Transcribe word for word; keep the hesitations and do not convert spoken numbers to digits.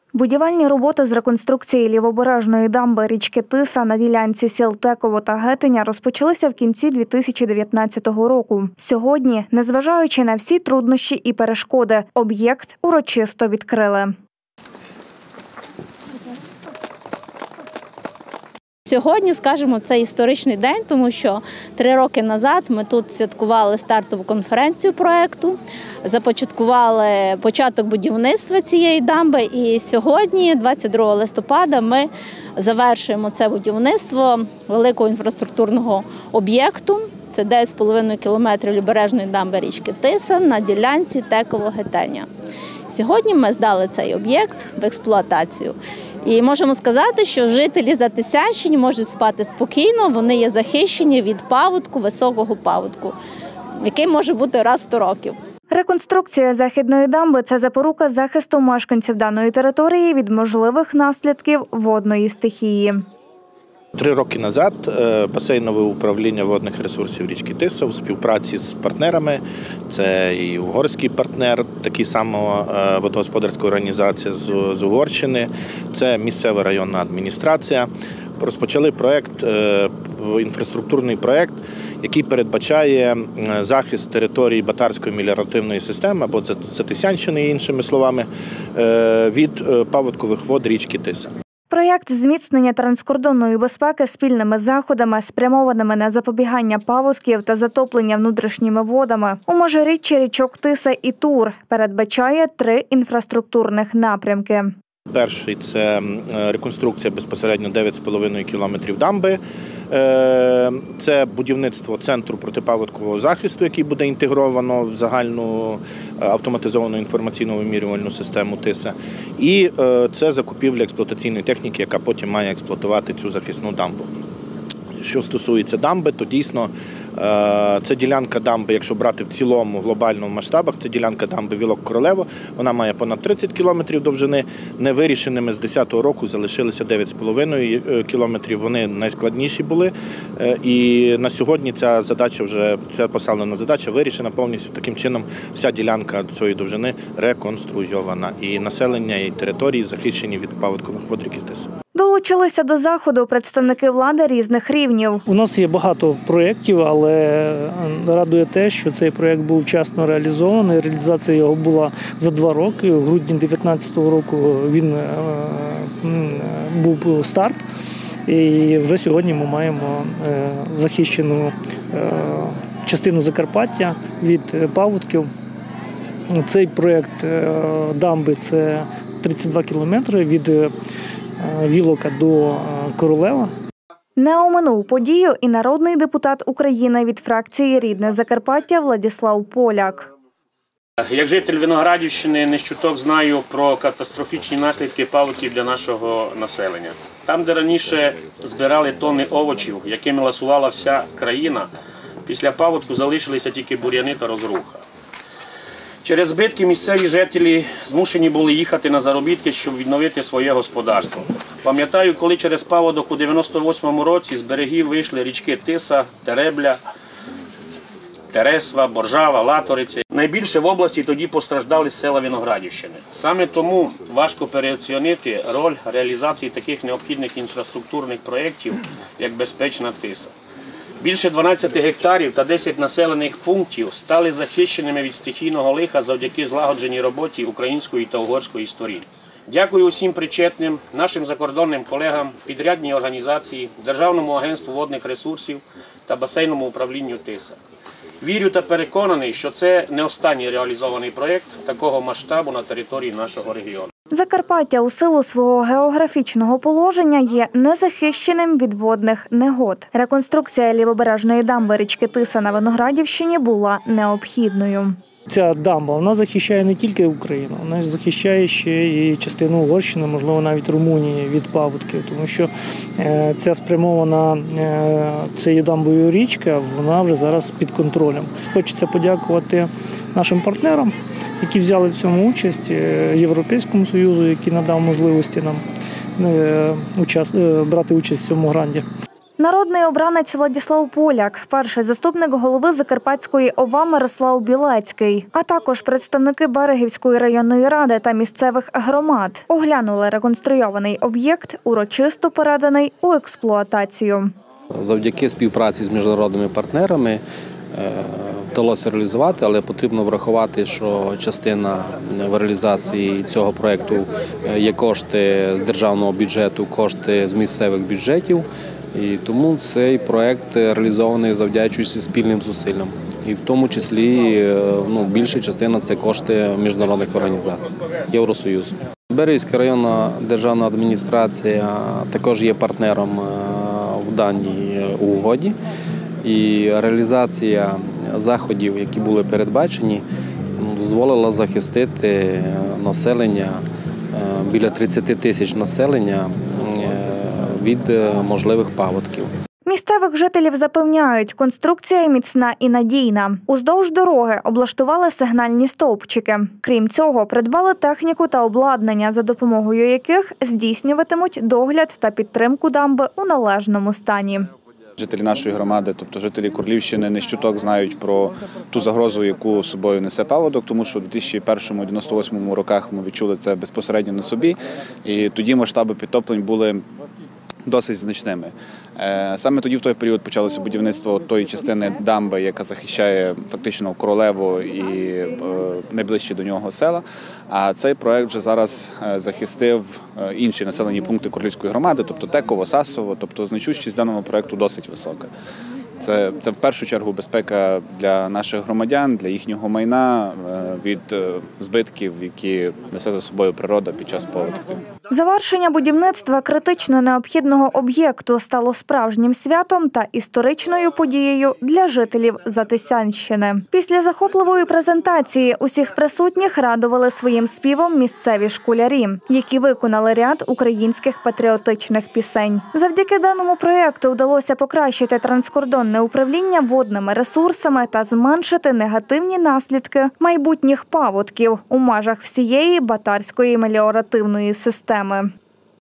Будівельні роботи з реконструкції лівобережної дамби річки Тиса на ділянці сіл Теково та Гетиня розпочалися в кінці дві тисячі дев'ятнадцятого року. Сьогодні, незважаючи на всі труднощі і перешкоди, об'єкт урочисто відкрили. Сьогодні, скажімо, це історичний день, тому що три роки назад ми тут святкували стартову конференцію проєкту, започаткували початок будівництва цієї дамби і сьогодні, двадцять другого листопада, ми завершуємо це будівництво великого інфраструктурного об'єкту. Це дев'ять з половиною кілометрів лівобережної дамби річки Тиса на ділянці Теково-Гетеня. Сьогодні ми здали цей об'єкт в експлуатацію. І можемо сказати, що жителі Затисянщини можуть спати спокійно, вони є захищені від паводку, високого паводку, який може бути раз в сто років. Реконструкція західної дамби – це запорука захисту мешканців даної території від можливих наслідків водної стихії. Три роки назад басейнове управління водних ресурсів річки Тиса у співпраці з партнерами, це і угорський партнер, такий само водогосподарська організація з Угорщини, це місцева районна адміністрація, розпочали проєкт, інфраструктурний проєкт, який передбачає захист території Батарської меліоративної системи, або Затисянщини, іншими словами, від паводкових вод річки Тиса. Проєкт зміцнення транскордонної безпеки спільними заходами, спрямованими на запобігання паводків та затоплення внутрішніми водами у межиріччі річок Тиса і Тур передбачає три інфраструктурних напрямки. Перший – це реконструкція безпосередньо дев'ять з половиною кілометрів дамби. Це будівництво центру протипаводкового захисту, який буде інтегровано в загальну автоматизовану інформаційну вимірювальну систему Тиса. І це закупівля експлуатаційної техніки, яка потім має експлуатувати цю захисну дамбу. Що стосується дамби, то дійсно це ділянка дамби, якщо брати в цілому глобальному масштабах, це ділянка дамби Вілок-Королево. Вона має понад тридцять кілометрів довжини. Невирішеними з десятого року залишилися дев'ять з половиною кілометрів. Вони найскладніші були. І на сьогодні ця задача вже, ця поставлена задача вирішена повністю. Таким чином вся ділянка цієї довжини реконструйована. І населення, і території захищені від паводкових вод ріки Тиса. Долучилися до заходу представники влади різних рівнів. У нас є багато проєктів, але радує те, що цей проєкт був вчасно реалізований. Реалізація його була за два роки. У грудні дві тисячі дев'ятнадцятого року він був старт. І вже сьогодні ми маємо захищену частину Закарпаття від паводків. Цей проєкт дамби – це тридцять два кілометри від Вілока до Королева. Не оминув подію і народний депутат України від фракції «Рідне Закарпаття» Владислав Поляк. Як житель Виноградівщини не щуток знаю про катастрофічні наслідки паводків для нашого населення. Там, де раніше збирали тонни овочів, якими ласувала вся країна, після паводку залишилися тільки бур'яни та розруха. Через збитки місцеві жителі змушені були їхати на заробітки, щоб відновити своє господарство. Пам'ятаю, коли через паводок у дев'яносто восьмому році з берегів вийшли річки Тиса, Теребля, Тересва, Боржава, Латориця. Найбільше в області тоді постраждали села Виноградівщини. Саме тому важко переоцінити роль реалізації таких необхідних інфраструктурних проєктів, як безпечна Тиса. Більше дванадцяти гектарів та десять населених пунктів стали захищеними від стихійного лиха завдяки злагодженій роботі української та угорської сторін. Дякую усім причетним, нашим закордонним колегам, підрядній організації, Державному агентству водних ресурсів та басейному управлінню Тиса. Вірю та переконаний, що це не останній реалізований проєкт такого масштабу на території нашого регіону. Закарпаття у силу свого географічного положення є незахищеним від водних негод. Реконструкція лівобережної дамби річки Тиса на Виноградівщині була необхідною. Ця дамба, вона захищає не тільки Україну, вона захищає ще і частину Угорщини, можливо, навіть Румунії від паводків, тому що ця спрямована цією дамбою річка, вона вже зараз під контролем. Хочеться подякувати нашим партнерам, які взяли в цьому участь, Європейському Союзу, який надав можливості нам брати участь в цьому гранді. Народний обранець Владислав Поляк, перший заступник голови Закарпатської ОВА Мирослав Білецький, а також представники Берегівської районної ради та місцевих громад оглянули реконструйований об'єкт, урочисто переданий у експлуатацію. Завдяки співпраці з міжнародними партнерами вдалося реалізувати, але потрібно врахувати, що частина в реалізації цього проєкту є кошти з державного бюджету, кошти з місцевих бюджетів. І тому цей проєкт реалізований завдячуючи спільним зусиллям. І в тому числі ну, більша частина – це кошти міжнародних організацій, Євросоюзу. Берегівська районна державна адміністрація також є партнером в даній угоді. І реалізація заходів, які були передбачені, дозволила захистити населення, біля тридцяти тисяч населення від можливих паводків. Місцевих жителів запевняють, конструкція міцна і надійна. Уздовж дороги облаштували сигнальні стовпчики. Крім цього, придбали техніку та обладнання, за допомогою яких здійснюватимуть догляд та підтримку дамби у належному стані. Жителі нашої громади, тобто жителі Курлівщини, не щуток знають про ту загрозу, яку собою несе паводок, тому що у дві тисячі першому - дев'яносто восьмому роках ми відчули це безпосередньо на собі, і тоді масштаби підтоплень були досить значними. Саме тоді, в той період, почалося будівництво тої частини дамби, яка захищає фактично Королеву і найближчі до нього села. А цей проект вже зараз захистив інші населені пункти Курлівської громади, тобто Теково, Сасово, тобто значущість даного проекту досить висока. Це, це в першу чергу безпека для наших громадян, для їхнього майна від збитків, які несе за собою природа під час паводків. Завершення будівництва критично необхідного об'єкту стало справжнім святом та історичною подією для жителів Затисянщини. Після захопливої презентації усіх присутніх радували своїм співом місцеві школярі, які виконали ряд українських патріотичних пісень. Завдяки даному проєкту вдалося покращити транскордонне управління водними ресурсами та зменшити негативні наслідки майбутніх паводків у межах всієї Батарської меліоративної системи.